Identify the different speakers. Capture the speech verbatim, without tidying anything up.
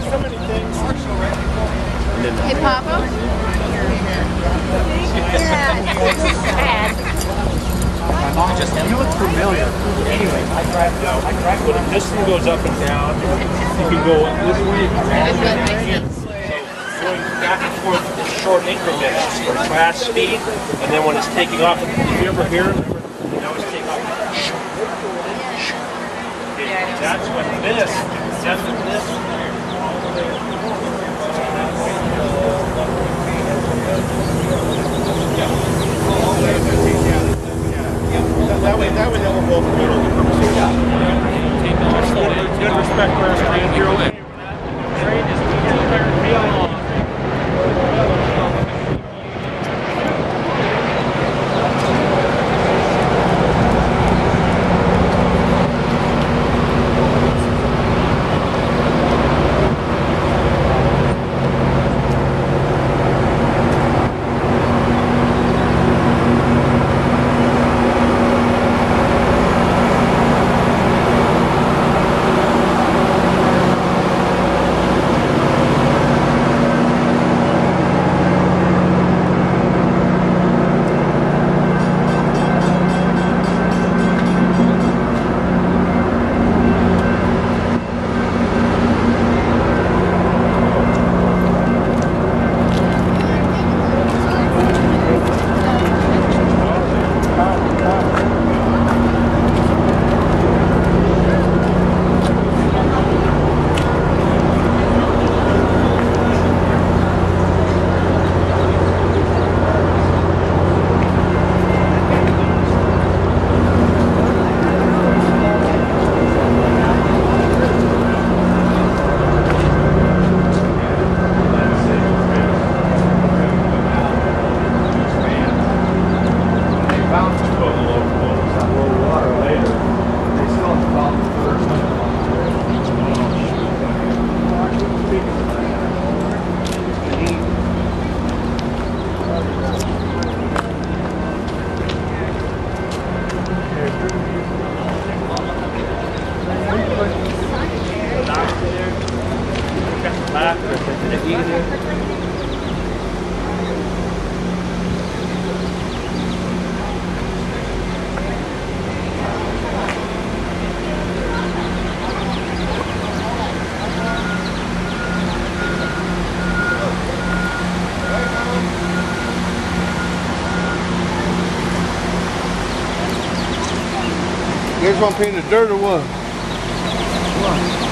Speaker 1: so many things.
Speaker 2: Hey, Papa?
Speaker 1: You look familiar. Anyway, I drive down. I drive when this thing goes up and down. You can go this way. So going back and forth in short increments for fast speed, and then when it's taking off, if you ever hear it, you know it's taking off. That's when this, that's when this. That way, that way they will both go to the good respect for our train. Train is real long.
Speaker 3: You guys want to paint the dirt or what? What?